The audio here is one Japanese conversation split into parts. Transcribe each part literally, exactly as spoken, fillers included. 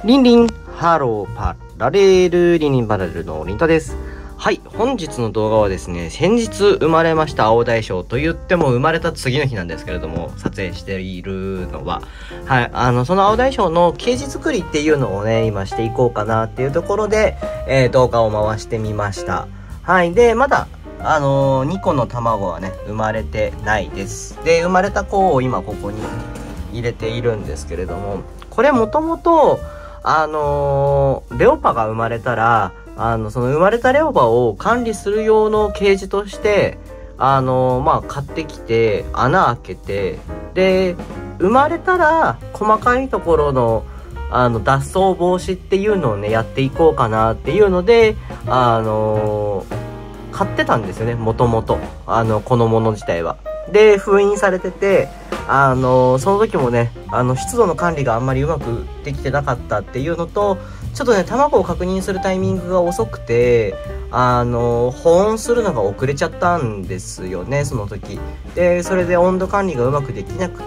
リンリン、ハローパラレル、リンリンパラレルのリンタです。はい、本日の動画はですね、先日生まれました青大将と言っても生まれた次の日なんですけれども、撮影しているのは、はい、あの、その青大将のケージ作りっていうのをね、今していこうかなっていうところで、えー、動画を回してみました。はい、で、まだ、あのー、にこの卵はね、生まれてないです。で、生まれた子を今ここに入れているんですけれども、これもともと、あのー、レオパが生まれたら、あの、その生まれたレオパを管理する用のケージとして、あのー、まあ、買ってきて、穴開けて、で、生まれたら、細かいところの、あの、脱走防止っていうのをね、やっていこうかなっていうので、あのー、買ってたんですよね、もともと。あの、このもの自体は。で、封印されてて、あのー、その時もね、あの、湿度の管理があんまりうまくできてなかったっていうのと、ちょっとね、卵を確認するタイミングが遅くて、あのー、保温するのが遅れちゃったんですよね、その時。で、それで温度管理がうまくできなくって、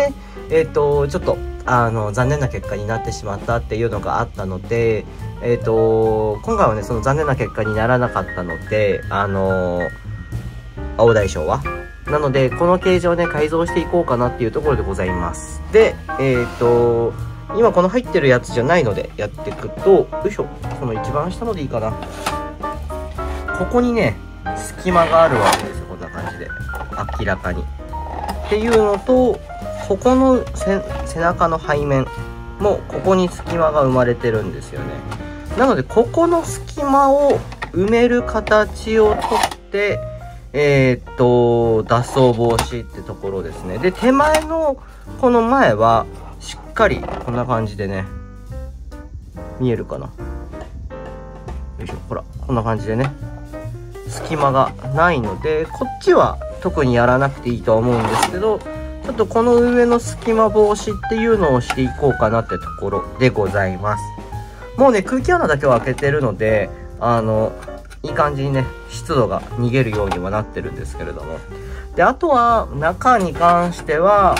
えっと、ちょっと、あの、残念な結果になってしまったっていうのがあったので、えっと、今回はね、その残念な結果にならなかったので、あのー、青大将は。なので、このケージをね、改造していこうかなっていうところでございます。で、えっと、今この入ってるやつじゃないので、やっていくと、よいしょ、この一番下のでいいかな。ここにね、隙間があるわけですよ、こんな感じで。明らかに。っていうのと、ここの背中の背面も、ここに隙間が生まれてるんですよね。なので、ここの隙間を埋める形をとって、えー、っと、脱走防止ってところですね。で、手前の、この前は、しっかり、こんな感じでね、見えるかな。よいしょ、ほら、こんな感じでね、隙間がないので、こっちは特にやらなくていいとは思うんですけど、ちょっとこの上の隙間防止っていうのをしていこうかなってところでございます。もうね、空気穴だけは開けてるので、あの、いい感じにね、湿度が逃げるようにはなってるんですけれども。で、あとは、中に関しては、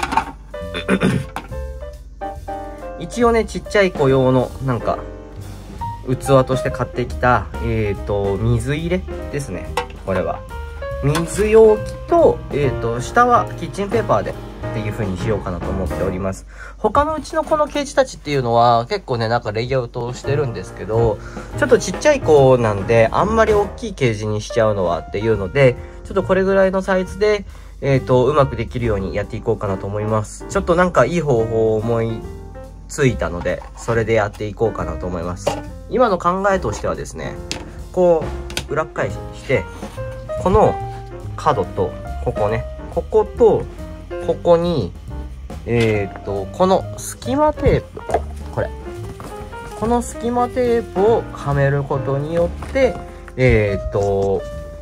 一応ね、ちっちゃい子用の、なんか、器として買ってきた、えっと、水入れですね。これは。水容器と、えっと、下はキッチンペーパーでっていう風にしようかなと思っております。他のうちのこのケージたちっていうのは結構ね、なんかレイアウトをしてるんですけど、ちょっとちっちゃい子なんで、あんまり大きいケージにしちゃうのはっていうので、ちょっとこれぐらいのサイズで、えっと、うまくできるようにやっていこうかなと思います。ちょっとなんかいい方法を思いついたので、それでやっていこうかなと思います。今の考えとしてはですね、こう、裏返して、この角と、ここね、ここと、ここに、えーっと、この隙間テープ、これ。この隙間テープをはめることによって、えーっと、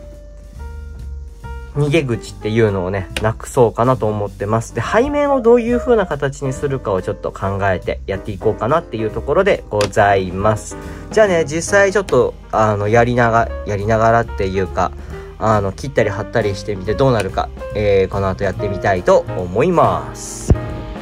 逃げ口っていうのをね、なくそうかなと思ってます。で、背面をどういう風な形にするかをちょっと考えてやっていこうかなっていうところでございます。じゃあね、実際ちょっと、あの、やりながら、やりながらっていうか、あの、切ったり貼ったりしてみてどうなるか、えー、この後やってみたいと思います。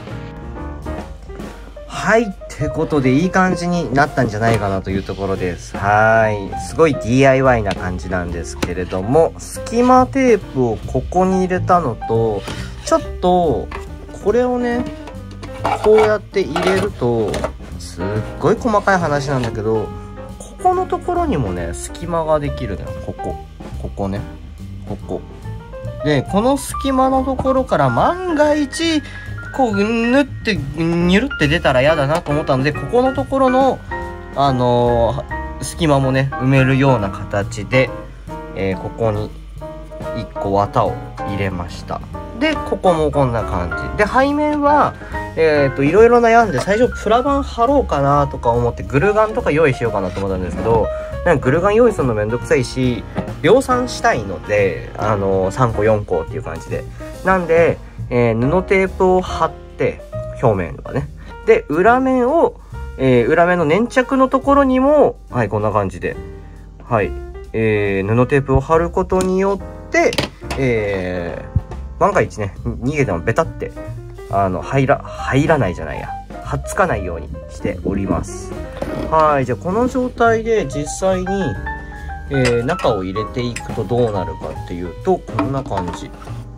はい。ってことでいい感じになったんじゃないかなというところです。はい。すごい ディーアイワイ な感じなんですけれども、隙間テープをここに入れたのと、ちょっと、これをね、こうやって入れると、すっごい細かい話なんだけど、ここのところにもね、隙間ができるのよ。ここ。ここね。ここ。で、この隙間のところから万が一、こう、ぬって、にゅるって出たら嫌だなと思ったので、ここのところの、あのー、隙間もね、埋めるような形で、えー、ここにいっこ綿を入れました。で、ここもこんな感じ。で、背面は、えっと、いろいろ悩んで、最初プラ板貼ろうかなとか思って、グルガンとか用意しようかなと思ったんですけど、なんかグルガン用意するのめんどくさいし、量産したいので、あのー、さんこよんこっていう感じで。なんで、えー、布テープを貼って、表面とかね。で、裏面を、えー、裏面の粘着のところにも、はい、こんな感じで、はい、えー、布テープを貼ることによって、えー、万が一ね、逃げてもベタって、あの、入ら、入らないじゃないや。 はっつかないようにしております。はい。じゃあこの状態で実際に、えー、中を入れていくとどうなるかっていうと、こんな感じ。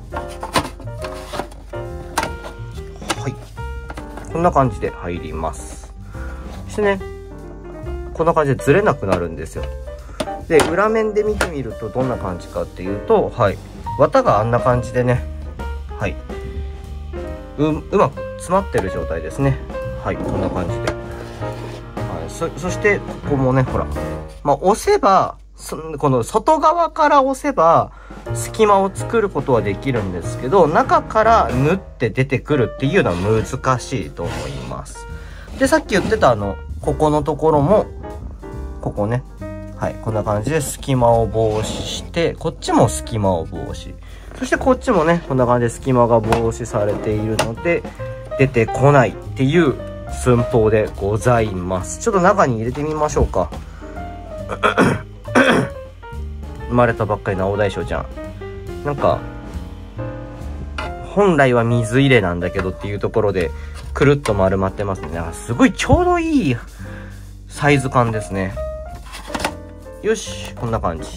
はい。こんな感じで入ります。そしてね、こんな感じでずれなくなるんですよ。で、裏面で見てみるとどんな感じかっていうと、はい。綿があんな感じでね、はい。う、うまく詰まってる状態ですね。はい。こんな感じで。はい。そ、そして、ここもね、ほら。まあ、押せば、この外側から押せば、隙間を作ることはできるんですけど、中から縫って出てくるっていうのは難しいと思います。で、さっき言ってたあの、ここのところも、ここね。はい。こんな感じで隙間を防止して、こっちも隙間を防止。そしてこっちもね、こんな感じで隙間が防止されているので、出てこないっていう寸法でございます。ちょっと中に入れてみましょうか。生まれたばっかりの青大将ちゃん。なんか、本来は水入れなんだけどっていうところで、くるっと丸まってますね。なんかすごいちょうどいいサイズ感ですね。よし、こんな感じ。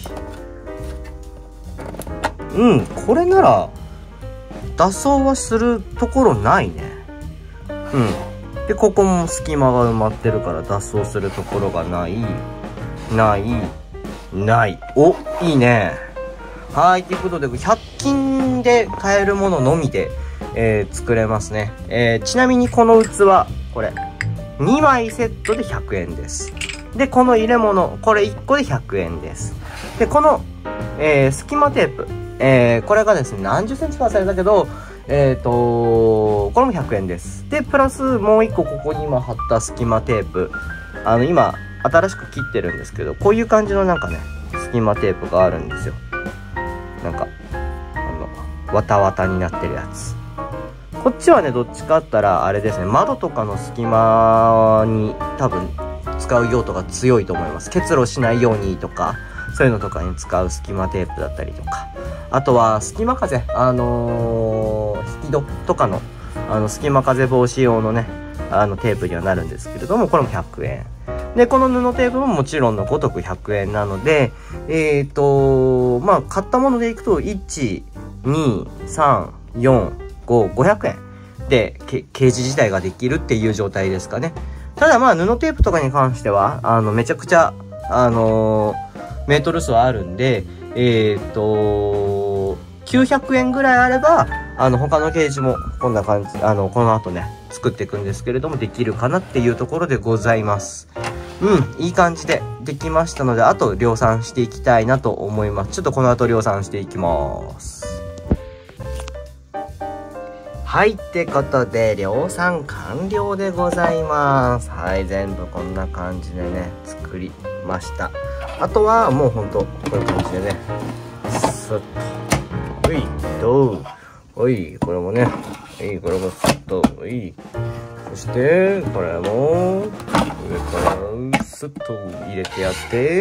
うん、これなら、脱走はするところないね。うん。で、ここも隙間が埋まってるから脱走するところがない。ない。ない。お、いいね。はい。ということで、ひゃく均で買えるもののみで、えー、作れますね。えー、ちなみにこの器、これ、にまいセットでひゃくえんです。で、この入れ物、これいっこでひゃくえんです。で、この、えー、隙間テープ、えー、これがですね、何十センチか忘れたけど、えっと、これもひゃくえんです。で、プラスもういっこここに今貼った隙間テープ、あの、今、新しく切ってるんですけど、こういう感じのなんかね、隙間テープがあるんですよ。なんか、あの、わたわたになってるやつ。こっちはね、どっちかあったら、あれですね、窓とかの隙間に多分使う用途が強いと思います。結露しないようにとか、そういうのとかに使う隙間テープだったりとか。あとは、隙間風、あのー、引き戸とかの、あの、隙間風防止用のね、あの、テープにはなるんですけれども、これもひゃくえん。で、この布テープももちろんのごとくひゃくえんなので、えっと、まあ、買ったものでいくと、いち、に、さん、よん、ご、ごひゃくえんで、ケージ自体ができるっていう状態ですかね。ただまあ、布テープとかに関しては、あの、めちゃくちゃ、あのー、メートル数あるんで、えっと、きゅうひゃくえんぐらいあれば、あの、他のケージもこんな感じ、あの、この後ね、作っていくんですけれども、できるかなっていうところでございます。うん、いい感じでできましたので、あと量産していきたいなと思います。ちょっとこの後量産していきます。はい、ってことで、量産完了でございます。はい、全部こんな感じでね、作りました。あとは、もうほんと、こういう感じでね、スッと、うい、どう、おい、これもね、はい、これもスッと、うい、そして、これも、上からスッと入れてやって、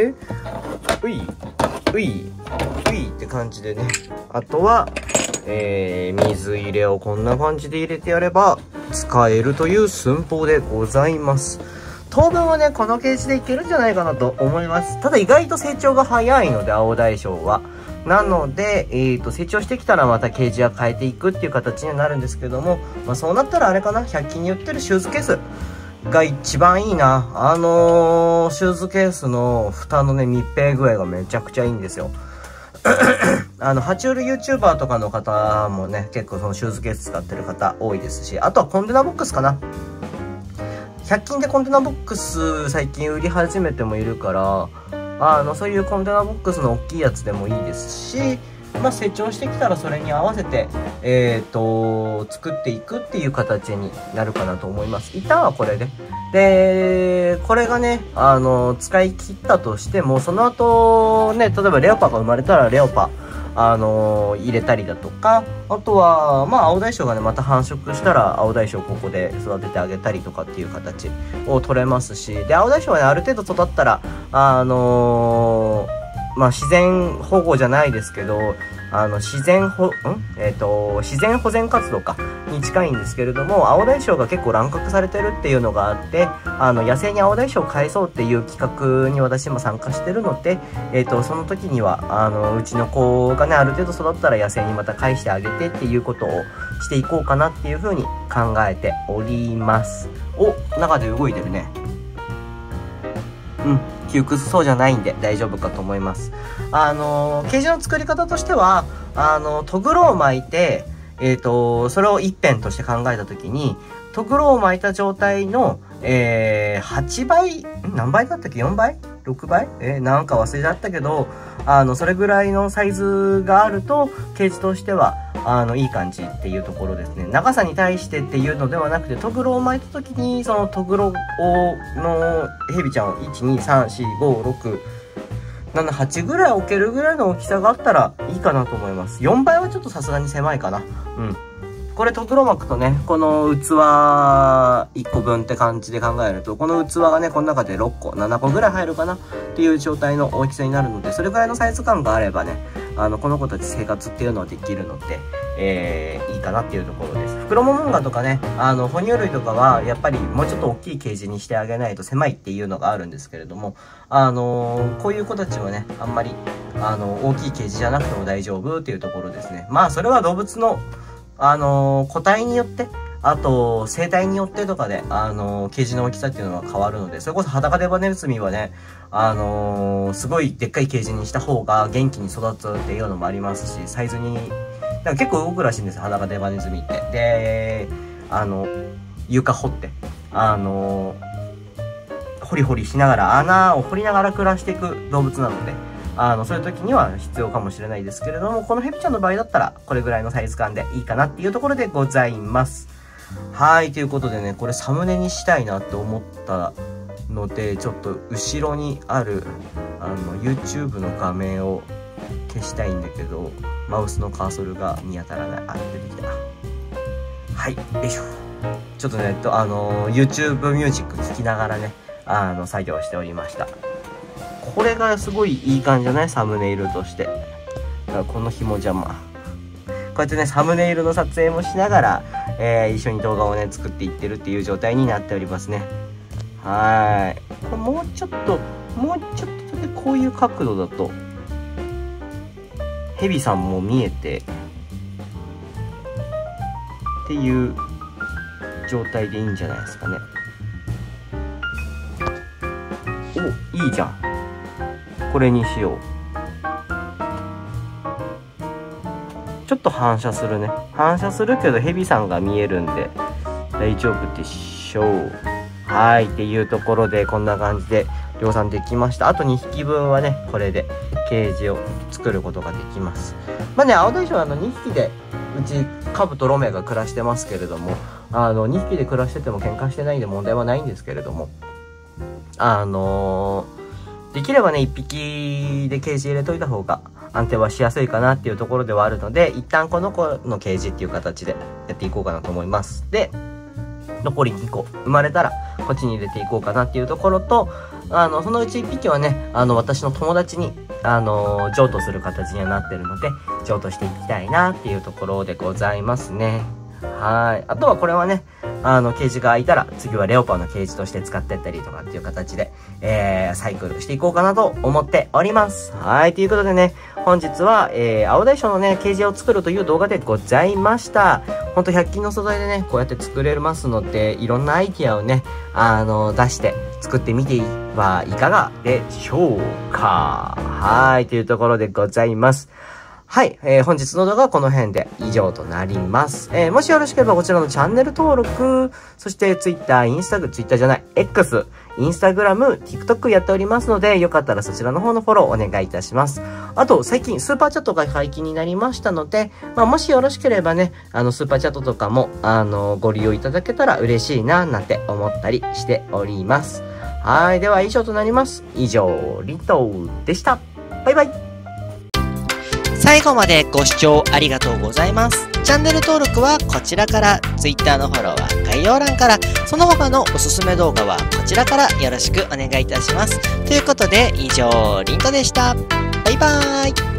うい、うい、ういって感じでね、あとは、えー、水入れをこんな感じで入れてやれば使えるという寸法でございます。当分はね、このケージでいけるんじゃないかなと思います。ただ意外と成長が早いので、青大将は。なので、えーと、成長してきたらまたケージは変えていくっていう形にはなるんですけども、まあそうなったらあれかな、ひゃく均に売ってるシューズケースが一番いいな。あのー、シューズケースの蓋のね、密閉具合がめちゃくちゃいいんですよ。あの、爬虫類 YouTuber とかの方もね、結構そのシューズケース使ってる方多いですし、あとはコンテナボックスかな。ひゃく均でコンテナボックス最近売り始めてもいるから、あの、そういうコンテナボックスの大きいやつでもいいですし、まあ、成長してきたらそれに合わせて、えっと、作っていくっていう形になるかなと思います。一旦はこれで。で、これがね、あの、使い切ったとしても、その後、ね、例えばレオパが生まれたらレオパ、あの、入れたりだとか、あとは、まあ、青大将がね、また繁殖したら、青大将ここで育ててあげたりとかっていう形を取れますし、で、青大将はね、ある程度育ったら、あのー、まあ、自然保護じゃないですけど、 あの、自然保、んえっと、自然保全活動か、に近いんですけれども、青大将が結構乱獲されてるっていうのがあって、あの、野生に青大将を返そうっていう企画に私も参加してるので、えっと、その時には、あの、うちの子がね、ある程度育ったら野生にまた返してあげてっていうことをしていこうかなっていうふうに考えております。お、中で動いてるね。うん、窮屈そうじゃないんで大丈夫かと思います。あのー、ケージの作り方としては、あのー、トグロを巻いて、えっと、それを一辺として考えたときに、トグロを巻いた状態の、えー、はちばい、何倍だったっけ ?よん 倍 ?ろく 倍えー、なんか忘れちゃったけど、あの、それぐらいのサイズがあると、ケージとしては、あの、いい感じっていうところですね。長さに対してっていうのではなくて、トグロを巻いた時に、そのトグロを、の、ヘビちゃんをいち、に、さん、よん、ご、ろく、なな、はちぐらい置けるぐらいの大きさがあったらいいかなと思います。よんばいはちょっとさすがに狭いかな。うん。これトグロ巻くとね、この器いっこぶんって感じで考えると、この器がね、この中でろっこ、ななこぐらい入るかなっていう状態の大きさになるので、それぐらいのサイズ感があればね、あの、この子たち生活っていうのはできるので、えー、いいかなっていうところです。フクロモモンガとかね、あの、哺乳類とかは、やっぱりもうちょっと大きいケージにしてあげないと狭いっていうのがあるんですけれども、あのー、こういう子たちはね、あんまり、あの、大きいケージじゃなくても大丈夫っていうところですね。まあ、それは動物の、あのー、個体によって、あと、生態によってとかで、あのー、ケージの大きさっていうのは変わるので、それこそ裸デバネズミはね、あのー、すごいでっかいケージにした方が元気に育つっていうのもありますし、サイズに、なんか結構動くらしいんですよ、裸デバネズミって。で、あの、床掘って、あのー、ホリホリしながら、穴を掘りながら暮らしていく動物なので、あの、そういう時には必要かもしれないですけれども、このヘビちゃんの場合だったら、これぐらいのサイズ感でいいかなっていうところでございます。はい、ということでね、これサムネにしたいなって思ったので、ちょっと後ろにある、あの、YouTube の画面を消したいんだけど、マウスのカーソルが見当たらない。あ、出てきた。はい、よいしょ。ちょっとね、えっと、あの、YouTube ミュージック聴きながらね、あの、作業しておりました。これがすごいいい感じじゃない？サムネイルとして。だからこの紐邪魔。こうやってね、サムネイルの撮影もしながら、えー、一緒に動画をね、作っていってるっていう状態になっておりますね。はーい。これもうちょっと、もうちょっとだけこういう角度だと、ヘビさんも見えて、っていう状態でいいんじゃないですかね。お、いいじゃん。これにしよう。ちょっと反射するね。反射するけどヘビさんが見えるんで大丈夫でしょう。はい、っていうところでこんな感じで量産できました。あとにひきぶんはね、これでケージを作ることができます。まあね、青大将はあのにひきでうちカブとロメが暮らしてますけれども、あのにひきで暮らしてても喧嘩してないんで問題はないんですけれども、あのーできればね、一匹でケージ入れといた方が安定はしやすいかなっていうところではあるので、一旦この子のケージっていう形でやっていこうかなと思います。で、残りにこ生まれたらこっちに入れていこうかなっていうところと、あの、そのうちいっぴきはね、あの、私の友達に、あの、譲渡する形にはなってるので、譲渡していきたいなっていうところでございますね。はい。あとはこれはね、あの、ケージが開いたら、次はレオパのケージとして使ってったりとかっていう形で、えー、サイクルしていこうかなと思っております。はい。ということでね、本日は、えー、青大将のね、ケージを作るという動画でございました。ほんとひゃく均の素材でね、こうやって作れますので、いろんなアイディアをね、あの、出して作ってみてはいかがでしょうか。はい。というところでございます。はい、えー、本日の動画はこの辺で以上となります。えー、もしよろしければこちらのチャンネル登録、そして Twitter、Instagram、Twitter じゃない、X、Instagram、TikTok やっておりますので、よかったらそちらの方のフォローお願いいたします。あと、最近スーパーチャットが解禁になりましたので、まあ、もしよろしければね、あの、スーパーチャットとかも、あの、ご利用いただけたら嬉しいな、なんて思ったりしております。はい、では以上となります。以上、リトでした。バイバイ。 最後までご視聴ありがとうございます。チャンネル登録はこちらから、Twitter のフォローは概要欄から、その他のおすすめ動画はこちらからよろしくお願いいたします。ということで、以上、リントでした。バイバーイ。